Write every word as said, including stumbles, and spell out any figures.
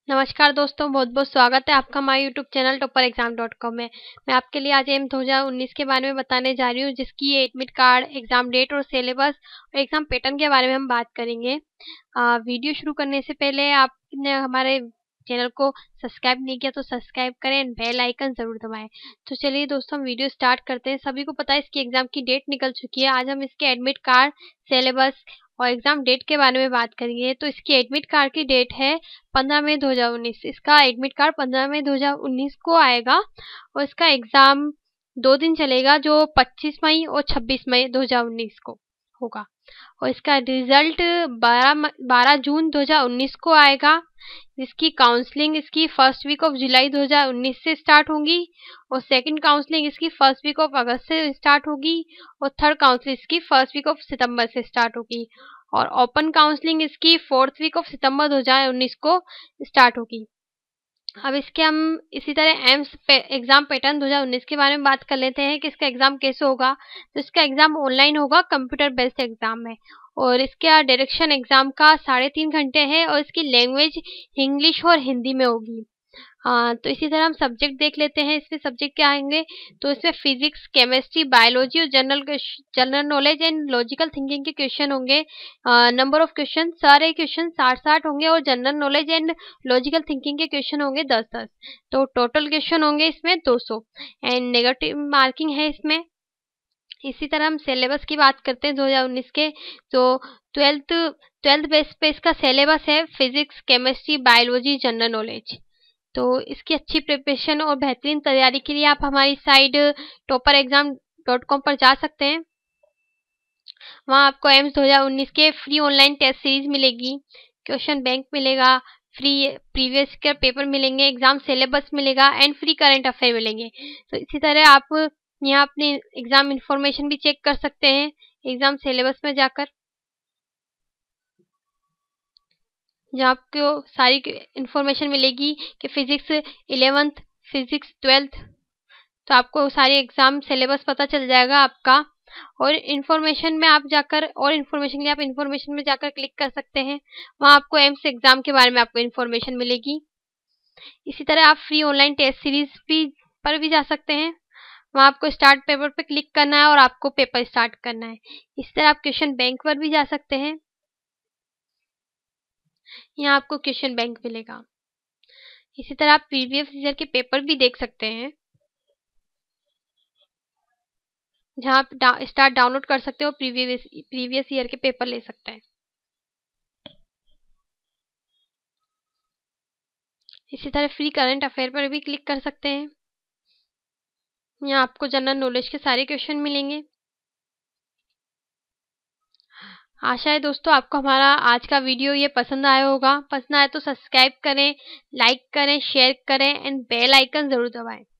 नमस्कार दोस्तों, बहुत बहुत स्वागत है आपका हमारे YouTube channel topper exam dot com में। मैं आपके लिए आज एम दो हज़ार उन्नीस के बारे में बताने जा रही हूँ, जिसकी एडमिट कार्ड, एग्जाम डेट और सिलेबस और एग्जाम पैटर्न के बारे में हम बात करेंगे। आ, वीडियो शुरू करने से पहले आपने हमारे चैनल को सब्सक्राइब नहीं किया तो सब्सक्राइब करें एंड बेल आइकन जरूर दबाएं। तो चलिए दोस्तों, हम वीडियो स्टार्ट करते हैं। सभी को पता है इसकी एग्जाम की डेट निकल चुकी है। आज हम इसके एडमिट कार्ड, सिलेबस और एग्जाम डेट के बारे में बात करेंगे। तो इसकी एडमिट कार्ड की डेट है पंद्रह मई दो हज़ार उन्नीस। इसका एडमिट कार्ड पंद्रह मई दो हज़ार उन्नीस को आएगा और इसका एग्जाम दो दिन चलेगा, जो पच्चीस मई और छब्बीस मई दो हज़ार उन्नीस को होगा। और इसका रिजल्ट बारह जून दो हज़ार उन्नीस को आएगा। इसकी काउंसलिंग इसकी फर्स्ट वीक ऑफ जुलाई दो हज़ार उन्नीस से स्टार्ट होगी और सेकंड काउंसलिंग इसकी फर्स्ट वीक ऑफ अगस्त से स्टार्ट होगी और थर्ड काउंसलिंग इसकी फर्स्ट वीक ऑफ सितंबर से स्टार्ट होगी और ओपन काउंसलिंग इसकी फोर्थ वीक ऑफ सितंबर दो हज़ार उन्नीस को स्टार्ट होगी। अब इसके हम इसी तरह एम्स एग्जाम पैटर्न दो हज़ार उन्नीस के बारे में बात कर लेते हैं कि इसका एग्जाम कैसे होगा। तो इसका एग्जाम ऑनलाइन होगा, कंप्यूटर बेस्ड एग्जाम है और इसका डायरेक्शन एग्जाम का साढ़े तीन घंटे है और इसकी लैंग्वेज इंग्लिश और हिंदी में होगी। हाँ, तो इसी तरह हम सब्जेक्ट देख लेते हैं। इसमें सब्जेक्ट क्या आएंगे, तो इसमें फिजिक्स, केमिस्ट्री, बायोलॉजी और general general knowledge and logical thinking के क्वेश्चन होंगे। नंबर ऑफ क्वेश्चन, सारे क्वेश्चन साठ साठ होंगे और general knowledge and logical thinking के क्वेश्चन होंगे दस दस। तो टोटल क्वेश्चन होंगे इसमें दो सौ एंड नेगेटिव मार्किंग है इसमें। इसी तरह हम सिलेबस की बात करते हैं दो हज़ार उन्नीस के। तो ट्वेल्थ ट्वेल्थ बेस पे इसका सिलेबस है physics, chemistry, biology, general knowledge. तो इसकी अच्छी प्रिपरेशन और बेहतरीन तैयारी के लिए आप हमारी site topper exam dot com पर जा सकते हैं। वहाँ आपको एम्स दो हज़ार उन्नीस के फ्री ऑनलाइन टेस्ट सीरीज मिलेगी, क्वेश्चन बैंक मिलेगा, फ्री प्रीवियस के पेपर मिलेंगे, एग्जाम सिलेबस मिलेगा एंड फ्री करंट अफेयर मिलेंगे। तो इसी तरह आप यहाँ अपनी एग्जाम इंफॉर्मेशन भी चेक कर सकते हैं एग्जाम सिलेबस में जाकर, जहाँ आपको सारी इंफॉर्मेशन मिलेगी कि फिजिक्स इलेवेंथ, फिजिक्स ट्वेल्थ, तो आपको सारी एग्जाम सिलेबस पता चल जाएगा आपका। और इन्फॉर्मेशन में आप जाकर और इन्फॉर्मेशन के लिए आप इन्फॉर्मेशन में जाकर क्लिक कर सकते हैं। वहाँ आपको एम्स एग्जाम के बारे में आपको इन्फॉर्मेशन मिलेगी। इसी तरह आप फ्री ऑनलाइन टेस्ट सीरीज भी पर भी जा सकते हैं। वहाँ आपको स्टार्ट पेपर पे क्लिक करना है और आपको पेपर स्टार्ट करना है। इसी तरह आप क्वेश्चन बैंक पर भी जा सकते हैं। यहाँ आपको क्वेश्चन बैंक मिलेगा। इसी तरह आप प्रीवियस ईयर के पेपर भी देख सकते हैं, जहाँ आप डा, स्टार्ट डाउनलोड कर सकते हो, प्रीवियस प्रीवियस ईयर के पेपर ले सकते हैं। इसी तरह फ्री करंट अफेयर पर भी क्लिक कर सकते हैं। यहाँ आपको जनरल नॉलेज के सारे क्वेश्चन मिलेंगे। आशा है दोस्तों आपको हमारा आज का वीडियो ये पसंद आया होगा। पसंद आए तो सब्सक्राइब करें, लाइक करें, शेयर करें एंड बेल आइकन जरूर दबाएं।